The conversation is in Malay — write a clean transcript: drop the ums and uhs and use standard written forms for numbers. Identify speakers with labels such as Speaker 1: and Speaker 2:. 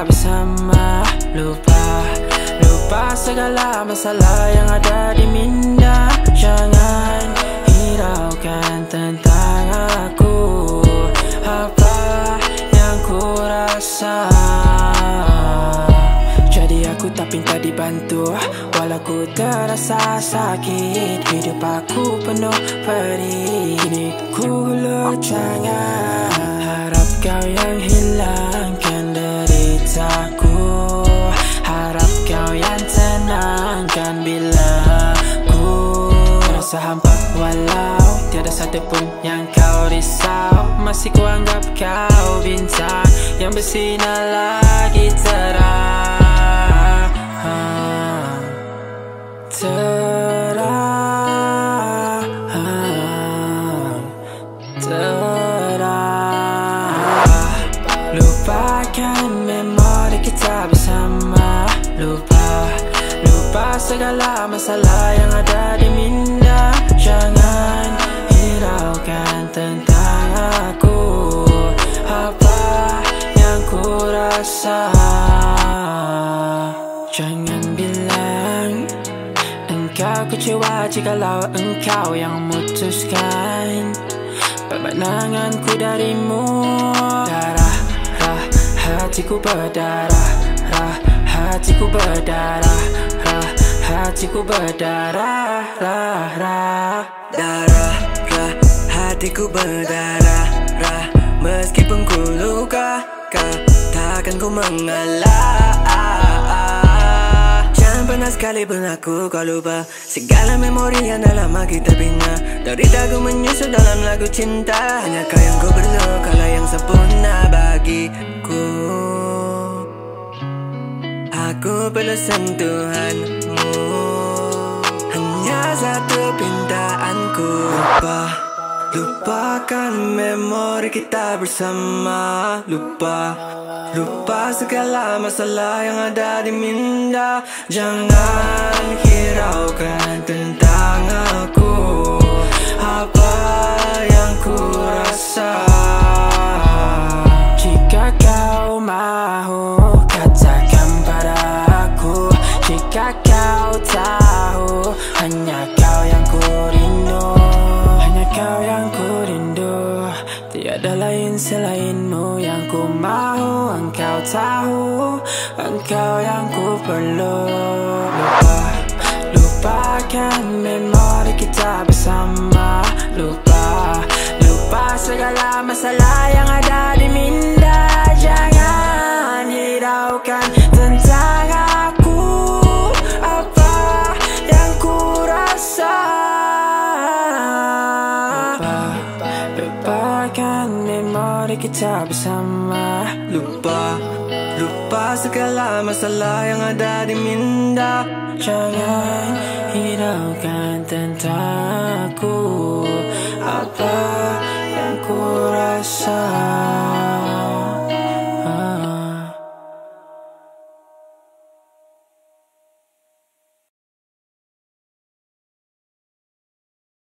Speaker 1: kita bersama. Lupa segala masalah yang ada di minda. Jangan hiraukan tentang aku, apa yang ku rasa. Jadi aku tak minta dibantu, walau ku terasa sakit. Hidup aku penuh perih, kini ku hulur tangan. Harap kau yang hilangkan deritaku, harap kau yang tenangkan bila ku rasa hampa. Walau tiada satu pun yang kau risau, masih ku anggap kau bintang yang bersinar lagi terang. Lupakan memori kita bersama. Lupa segala masalah yang ada di minda. Jangan hiraukan tentang aku, apa yang ku rasa. Jangan bilang engkau kecewa jikalau engkau yang memutuskan pemandanganku darimu. Darah, hatiku berdarah, hatiku berdarah, hatiku berdarah,
Speaker 2: darah, hatiku berdarah, meskipun ku luka, takkan ku mengalah. Jangan pernah sekalipun aku kau lupa segala memori yang dah lama kita bina. Deritaku menyusul dalam lagu cinta. Hanya kau yang ku perlu, kalau yang sempurna bagiku. Aku perlu sentuhanmu, hanya satu pintaanku. Lupakan memori kita bersama. Lupa segala masalah yang ada di minda. Jangan hiraukan tentang aku, apa yang ku rasa. Jika kau mahu katakan padaku, jika kau tahu hanya kau yang ku rindu, hanya kau yang ku rindu. Tiada lain selainmu yang ku mahu. Engkau tahu, engkau yang ku perlu. Lupakan memori kita bersama. Lupa segala masalah yang ada di minda. Jangan hiraukan tentang aku, apa yang ku rasa. Lupakan memori kita bersama. Lupa segala masalah yang ada di minda. Jangan hiraukan tentang aku, apa yang ku rasa.